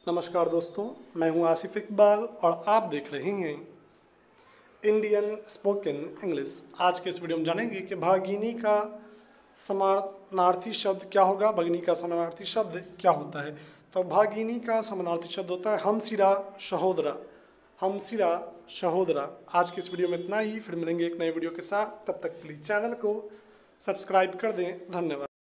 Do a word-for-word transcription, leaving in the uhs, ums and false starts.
नमस्कार दोस्तों, मैं हूं आसिफ इकबाल और आप देख रहे हैं इंडियन स्पोकन इंग्लिश। आज के इस वीडियो में जानेंगे कि भागिनी का समानार्थी शब्द क्या होगा। भगिनी का समानार्थी शब्द क्या होता है? तो भागिनी का समानार्थी शब्द होता है हमसिरा सहोदरा। हमसिरा सहोदरा। आज की इस वीडियो में इतना ही। फिर मिलेंगे एक नए वीडियो के साथ। तब तक प्लीज़ चैनल को सब्सक्राइब कर दें। धन्यवाद।